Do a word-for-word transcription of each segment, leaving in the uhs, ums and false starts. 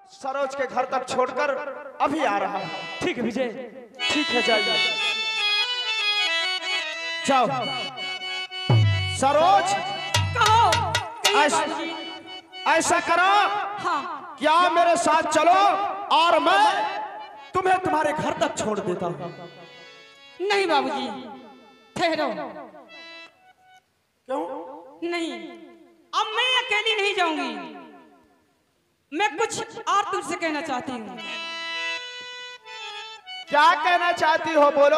सरोज के घर तक छोड़कर अभी आ रहा हूं। ठीक है विजय। ठीक है जाइए। जाओ। सरोज कहो ऐसा, ऐसा करो। हाँ क्या मेरे साथ चलो और मैं तुम्हें तुम्हारे घर तक छोड़ देता हूं। नहीं बाबूजी ठहरो। क्यों? नहीं अब मैं अकेली नहीं जाऊंगी। मैं कुछ और तुझसे कहना चाहती हूँ। क्या कहना चाहती हो बोलो।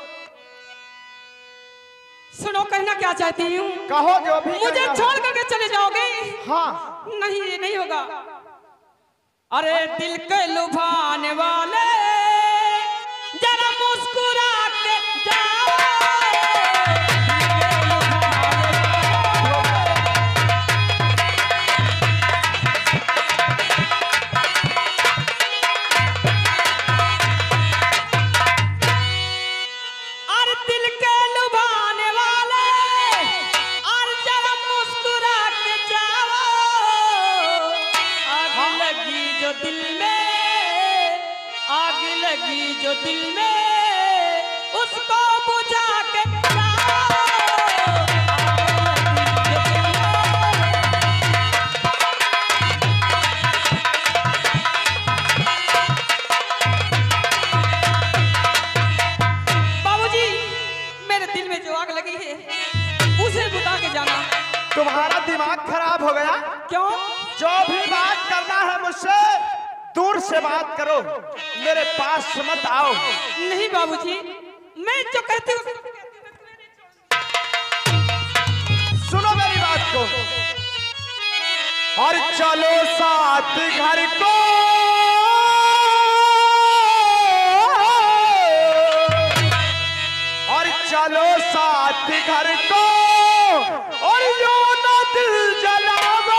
सुनो कहना क्या चाहती हूँ। कहो जो भी मुझे कहना। छोड़ करके चले जाओगे? हाँ। नहीं ये नहीं होगा। अरे दिल के लुभाने वाले जरा मुस्कुरा के जाओ। जो दिल में उसको बुझा के बाबूजी मेरे दिल में जो आग लगी है उसे बुझा के जाना। तुम्हारा दिमाग खराब हो गया? क्यों? जो भी बात करना है मुझसे दूर से बात करो, मेरे पास मत आओ। नहीं बाबूजी मैं जो कहती हूँ सुनो मेरी बात को। और चलो साथ घर को और चलो साथ घर को और यो ना दिल जलावा।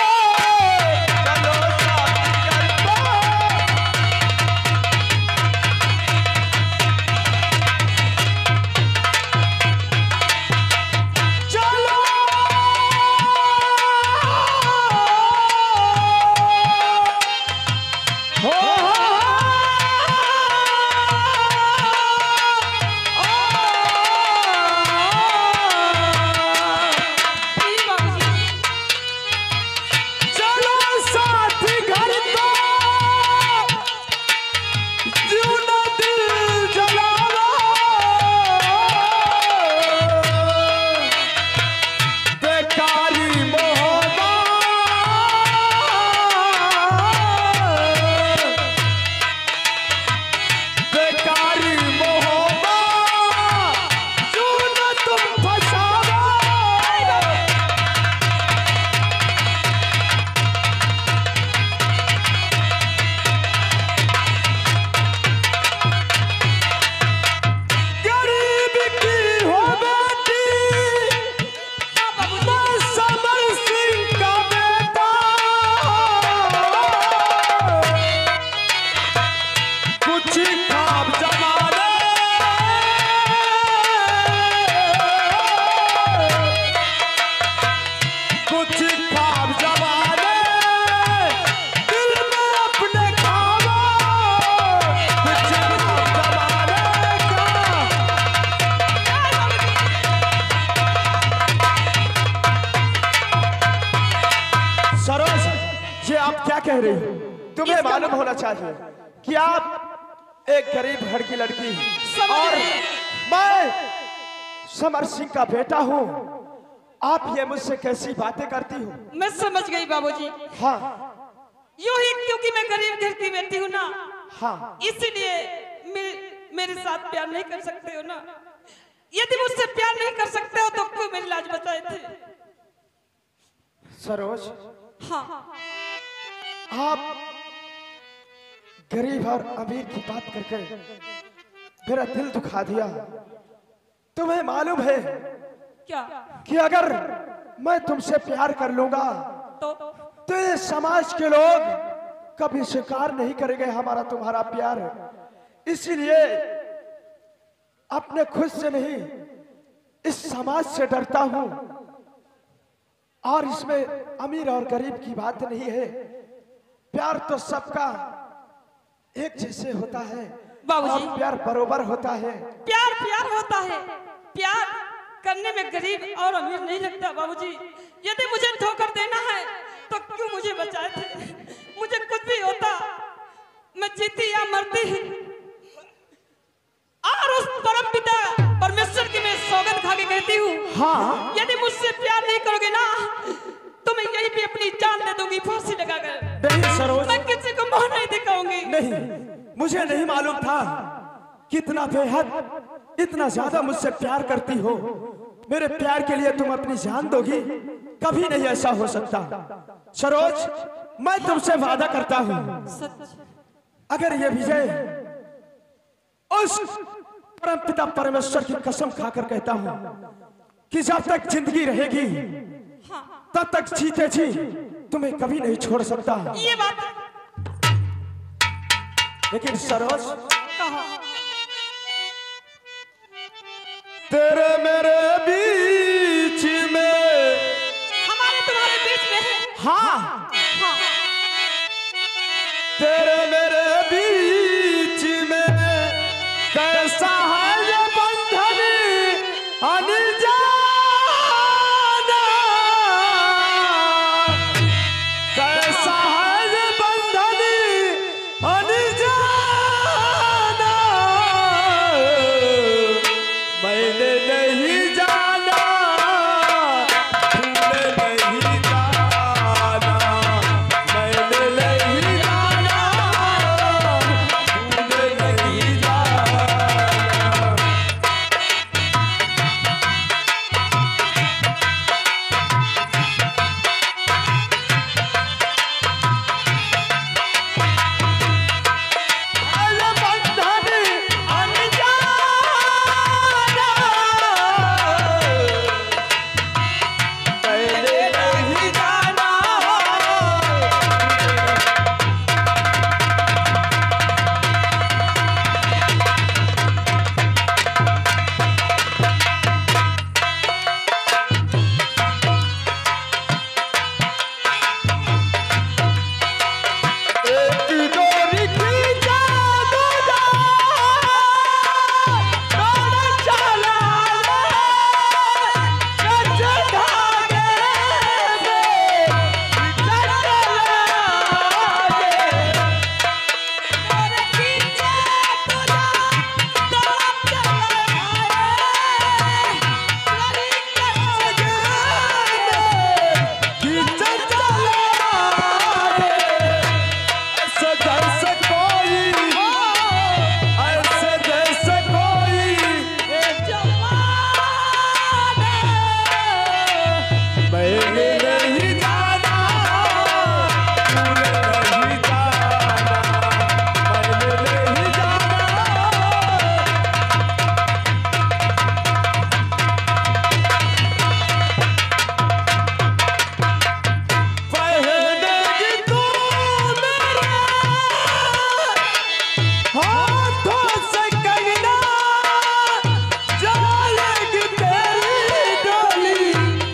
कह रही हूं, तुम्हें मालूम होना चाहिए कि आप एक गरीब घर की लड़की और मैं समर सिंह का बेटा हूं। आप ये मुझसे कैसी बातें करती हो? मैं समझ गई बाबूजी। हाँ यूं ही क्योंकि मैं गरीब घर की बेटी हूँ ना, हाँ इसलिए मेरे मेरे साथ प्यार नहीं कर सकते हो ना। यदि मुझसे प्यार नहीं कर सकते हो तो क्यों मेरी लाज बचाए थे? सरोज, हाँ आप गरीब और अमीर की बात करके मेरा दिल दुखा दिया। तुम्हें मालूम है क्या? कि अगर मैं तुमसे प्यार कर लूंगा तो तो ये समाज के लोग कभी स्वीकार नहीं करेंगे हमारा तुम्हारा प्यार। इसीलिए अपने खुद से नहीं इस समाज से डरता हूं। और इसमें अमीर और गरीब की बात नहीं है, प्यार तो सबका एक जैसे होता है बाबूजी। और प्यार बरोबर होता है। प्यार प्यार होता है, प्यार करने में गरीब और अमीर नहीं लगता बाबूजी। यदि मुझे ठोकर देना है तो क्यों मुझे बचाए थे? मुझे कुछ भी होता, मैं जीती या मरती ही, और उस परम पिता परमेश्वर की मैं सौगंध खा के कहती हूँ, हाँ, यदि मुझसे प्यार नहीं करोगे ना तो मैं यही भी अपनी जान दे दूंगी फांसी लगाकर। नहीं सरोज, मैं किसी को मुंह नहीं दिखाऊंगी। नहीं, मुझे नहीं मालूम था कितना बेहद इतना ज्यादा मुझसे प्यार करती हो। मेरे प्यार के लिए तुम अपनी जान दोगी? कभी नहीं ऐसा हो सकता सरोज। मैं तुमसे वादा करता हूँ, अगर ये विजय उस परम पिता परमेश्वर की कसम खाकर कहता हूँ कि जब तक जिंदगी रहेगी तब तक जीते जी तुम्हें कभी नहीं छोड़ सकता। ये बात लेकिन सरोज, कहा तेरे मेरे बीच में, हमारे तुम्हारे बीच में है। हाँ, हाँ। तेरे मेरे बीच में कैसा है ये बंधन अनजाना, कैसा है ये बंधन अनजाना, मैंने नहीं जाना, तूने नहीं जाना, मैंने नहीं जाना, तूने नहीं जाना। अरे बंधन अनजाना, मैंने नहीं जाना। एक डोरी खींचा दूजा, डोर चला ले, कच्चे धागे में चला ले। और खींचे तुझा दौड़ चला आए, लड़ी के खींचा चला ले। ऐसे जैसे कोई, ऐसे जैसे कोई, मैंने नहीं जाना, तूने नहीं जाना, मैंने नहीं जाना। पहनेगी तू मेरे हाथों से कंगना, जाएगी तेरी डोली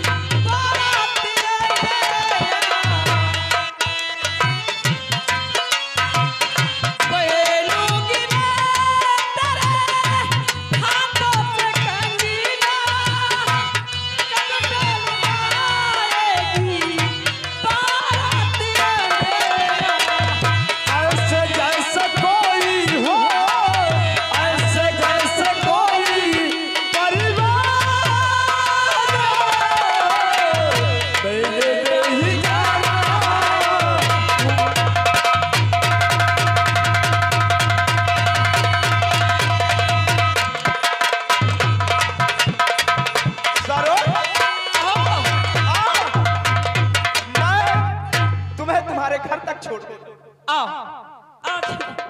पहलूंगी मैं तेरे हाथों से कंगीना, कब डुबाएगी बारात मेरा। ऐसे जैसे कोई हो, ऐसे जैसे कोई परिवार, मैंने नहीं जाना। सरोज, आओ, आओ, मैं तुम्हें तुम्हारे घर तक छोड़ दूं। आओ आओ।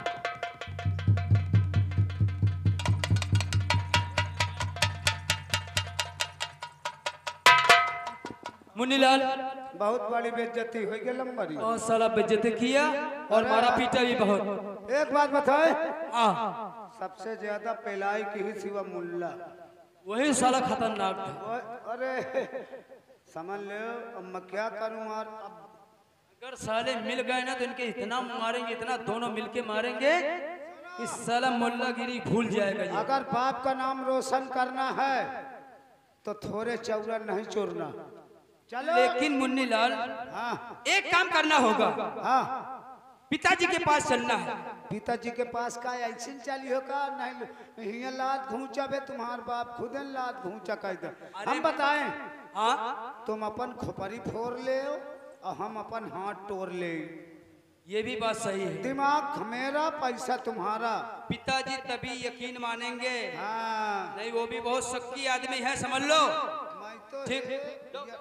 मुन्नीलाल, बहुत बड़ी बेइज्जती हो गई लंबरी। और साला बेइज्जती किया और मारा पीटा भी बहुत। एक बात बताए, आ, सबसे ज्यादा पेलाई की ही सिवा मुल्ला। वही साला खतरनाक था। वो- अरे समझ लो, अब मैं क्या करूं यार। अब अगर साले मिल गए ना तो इनके इतना मारेंगे, इतना दोनों मिलके मारेंगे कि साला मुल्लागिरी भूल जाएगा ये। अगर बाप का नाम रोशन करना है तो थोड़े चौरा नहीं चोरना। चलो। लेकिन मुन्नी लाल, हाँ एक काम करना होगा, हाँ पिताजी के पास चलना है। पिताजी के पास का ऐसे चाली हो का नहीं हिया लात घूंचा बे तुम्हार बाप खुद लात घूंचा कह दे। हम बताएं हाँ, तुम अपन खोपड़ी फोड़ ले और हम अपन हाथ तोड़ ले। ये भी बात सही है। दिमाग मेरा पैसा तुम्हारा। पिताजी तभी यकीन मानेंगे। हाँ नहीं, वो भी बहुत शक्ति आदमी है, समझ लो। मैं तो ठीक। ये-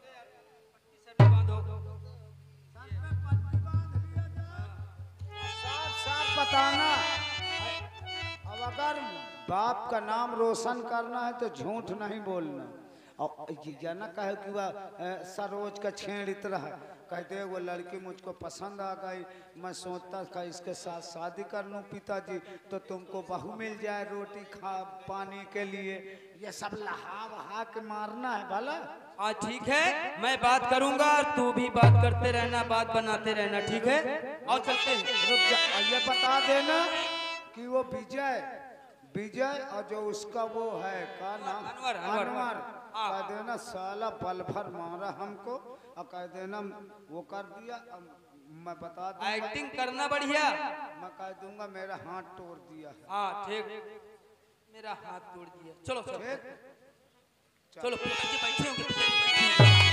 साफ साफ बताना। अब अगर बाप का नाम रोशन करना है तो झूठ नहीं बोलना। और ये ना कहे कि वह अ, सरोज का छेड़ इतना है, कहते वो लड़की मुझको पसंद आ गई, मैं सोचता था इसके साथ शादी कर लूं पिताजी तो तुमको बहू मिल जाए रोटी खा पानी के लिए। ये सब लहा वहा के मारना है भला। हाँ ठीक है, मैं बात करूंगा और तू भी बात करते रहना, बात बनाते रहना, ठीक है? और चलते हैं। रुक जा, ये बता देना कि वो विजय विजय और जो उसका वो है का नाम अनवर, अनवर। अनवर हाँ। कह देना साला पल भर मारा हमको और कह देना वो कर दिया। अब मैं बता दूंगा, एक्टिंग करना बढ़िया। मैं कह दूंगा मेरा हाथ तोड़ दिया है। हाँ ठीक, मेरा हाथ तोड़ दिया। चलो चलो ठीक? चलो, पिताजी बैठे होंगे, पिताजी बैठे होंगे।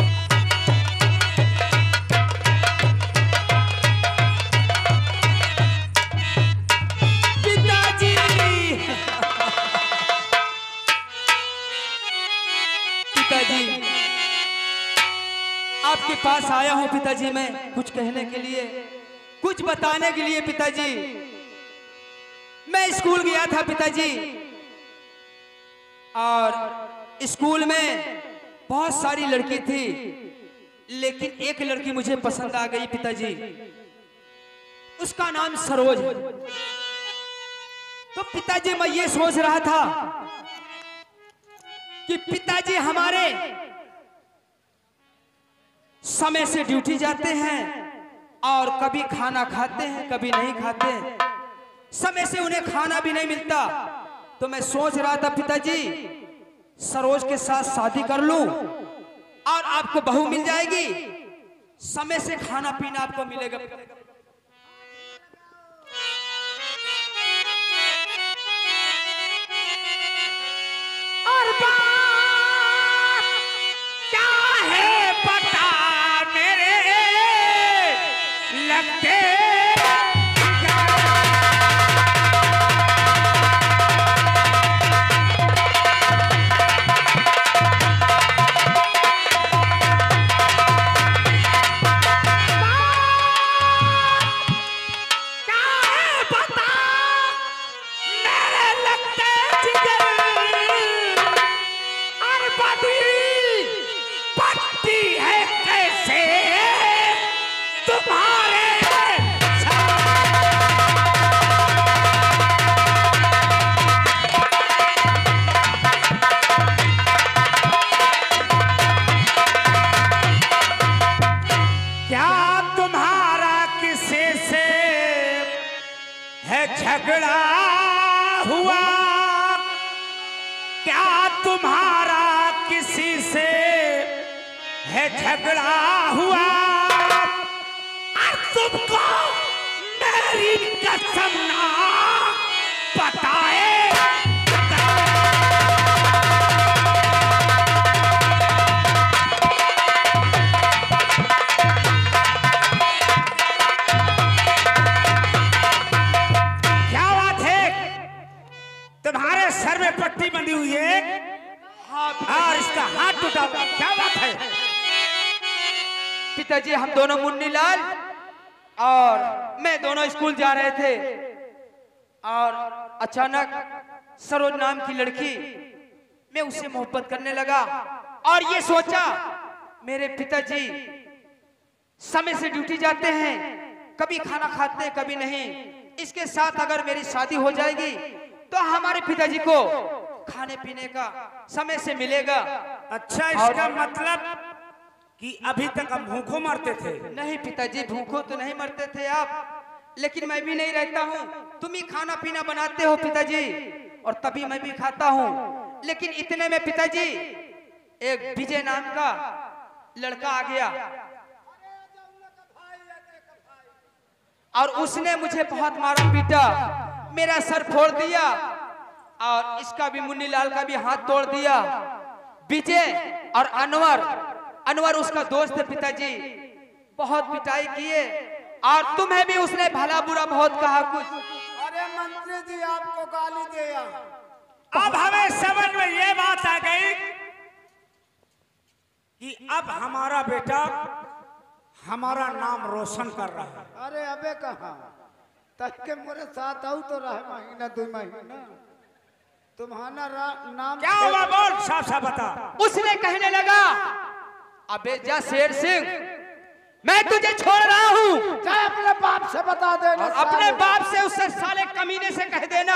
पिताजी पिताजी आपके पास आया हूं पिताजी, मैं कुछ कहने के लिए, कुछ बताने के लिए। पिताजी, मैं स्कूल गया था पिताजी, और स्कूल में बहुत सारी लड़की थी, लेकिन एक लड़की मुझे पसंद आ गई पिताजी। उसका नाम सरोज है। तो पिताजी मैं ये सोच रहा था कि पिताजी हमारे समय से ड्यूटी जाते हैं और कभी खाना खाते हैं कभी नहीं खाते, समय से उन्हें खाना भी नहीं मिलता। तो मैं सोच रहा था पिताजी सरोज के साथ शादी कर लूं और आपको बहू मिल जाएगी, समय से खाना पीना आपको मिलेगा। और बात क्या है पता मेरे लगते झगड़ा हुआ, क्या तुम्हारा किसी से है झगड़ा हुआ? तुमको मेरी कसम ना बताए तुम्हारे सर में पट्टी बंधी हुई है और इसका हाथ टूटा हुआ, क्या बात है? पिताजी हम दोनों मुन्नी लाल और मैं दोनों स्कूल जा रहे थे और अचानक सरोज नाम की लड़की, मैं उससे मोहब्बत करने लगा और ये सोचा मेरे पिताजी समय से ड्यूटी जाते हैं, कभी खाना खाते हैं कभी नहीं, इसके साथ अगर मेरी शादी हो जाएगी तो हमारे पिताजी को खाने पीने का समय से मिलेगा। अच्छा, इसका मतलब कि अभी तक हम भूखों मरते थे? नहीं पिताजी, भूखों तो नहीं मरते थे आप, लेकिन मैं भी नहीं रहता हूँ। तुम ही खाना पीना बनाते हो पिताजी, और तभी मैं भी खाता हूँ। लेकिन इतने में पिताजी एक विजय नाम का लड़का आ गया, और उसने मुझे बहुत मारा पीटा, मेरा सर फोड़ दिया, और इसका भी, मुन्नी लाल का भी हाथ तोड़ दिया। विजय और अनवर, अनवर उसका दोस्त है पिताजी, बहुत पिटाई किए, और तुम्हें भी उसने भला बुरा बहुत कहा कुछ। अरे मंत्री जी आपको गाली दिया। अब हमें समझ में ये बात आ गई कि अब हमारा बेटा हमारा नाम रोशन कर रहा है। अरे अबे कहा तक के मेरे साथ आओ तो रहे महीना दो महीना तुम्हारा नाम क्या हुआ, बोल साफ साफ बता। उसने कहने लगा, अबे जा शेर सिंह, मैं तुझे छोड़ रहा हूँ, चाहे अपने बाप से बता देना, और अपने बाप से उससे साले कमीने से कह देना।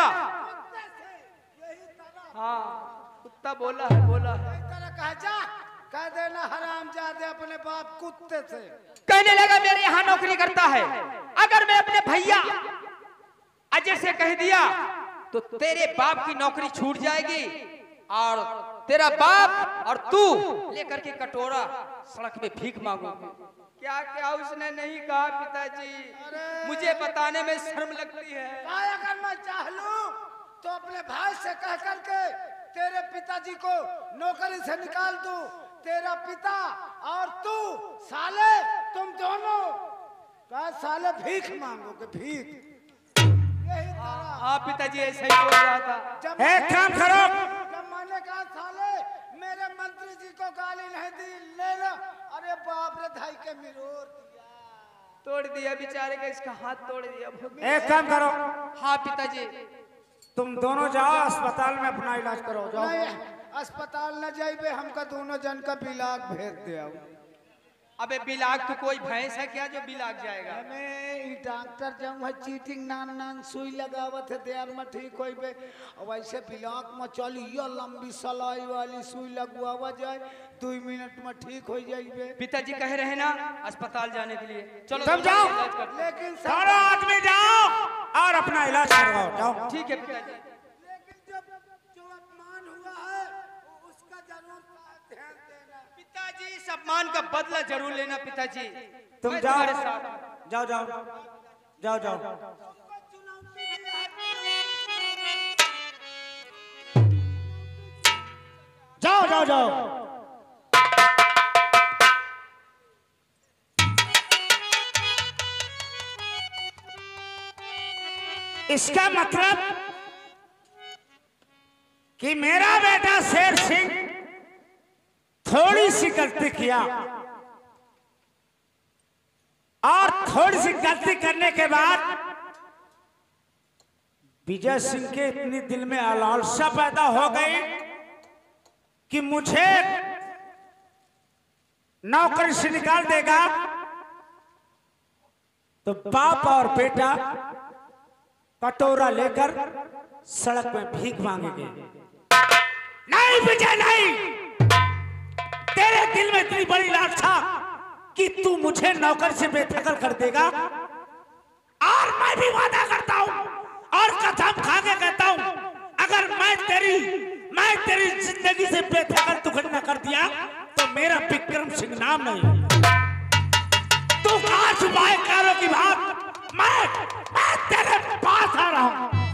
हाँ कुत्ता बोला है, बोला है। कह जा कह देना हरामजादे अपने बाप कुत्ते से। कहने लगा मेरे यहाँ नौकरी करता है, अगर मैं अपने भैया अजय से कह दिया तो तेरे बाप की नौकरी छूट जाएगी, और तेरा बाप और तू लेकर के कटोरा सड़क में भीख मांगोगे। क्या क्या उसने नहीं कहा पिताजी, मुझे बताने में शर्म लगती है। अगर मैं चाह लूं तो अपने भाई से कह करके तेरे पिताजी को नौकरी से निकाल दूं। तेरा पिता और तू साले, तुम दोनों का साले भीख मांगोगे, भीख। यही तरह हाँ पिताजी ऐसा ही बोल रहा था। जब एक काम करो, जब मैंने कहा साले मेरे मंत्री जी को गाली नहीं दी, ले लो, अरे बाप रे धाई के मिरोर दिया, तोड़ दिया बेचारे का, इसका हाथ तोड़ दिया। एक काम करो, हाँ पिताजी। तुम दोनों जाओ अस्पताल में अपना इलाज करो, जाओ। नहीं अस्पताल न जाइबे, हमका दोनों जन का बिलाग भेज दे। अबे बिलाग तो कोई भैंस है क्या जो बिलाग जाएगा? हमें डॉक्टर जब है चीटिंग नान नान सुई लगावत है देर में ठीक होई बे, वैसे बिलाग में चली ये लंबी सलाई वाली सुई लगवावा जाए, दो मिनट में ठीक हो जाइबे। पिताजी कह रहे हैं ना अस्पताल जाने के लिए, चलो सब जाओ। लेकिन सारा आदमी जाओ और अपना इलाज करवाओ, जाओ। ठीक है पिताजी। लेकिन जब जो अपमान हुआ है उसका जरूर ध्यान देना। पिताजी इस अपमान का बदला जरूर लेना पिताजी। तुम मैं जाओ, तुम्हारे साथ। जाओ जाओ जाओ जाओ जाओ जाओ जाओ। इसका मतलब कि मेरा बेटा शेर सिंह थोड़ी सी गलती किया, और थोड़ी सी गलती करने के बाद विजय सिंह के इतनी दिल में लालसा पैदा हो गई कि मुझे नौकरी से निकाल देगा, तो बाप और बेटा कटोरा लेकर सड़क में भीख मांगेंगे। नहीं विजय नहीं, तेरे दिल में इतनी बड़ी लालसा कि तू मुझे नौकर से बेदखल कर देगा, और मैं भी वादा करता हूं और कसम खा के कहता हूं, अगर मैं तेरी मैं तेरी जिंदगी से बेदखल तुखड़ न कर दिया तो मेरा विक्रम सिंह नाम नहीं। तू कहां छुपाए कारों की बात, मैं मैं तेरे पास आ रहा हूं।